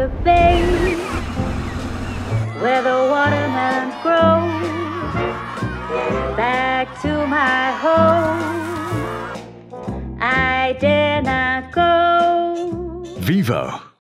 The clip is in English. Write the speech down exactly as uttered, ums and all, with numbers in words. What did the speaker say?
the bay where the watermelons grow. Back to my home I dare not go. Vivo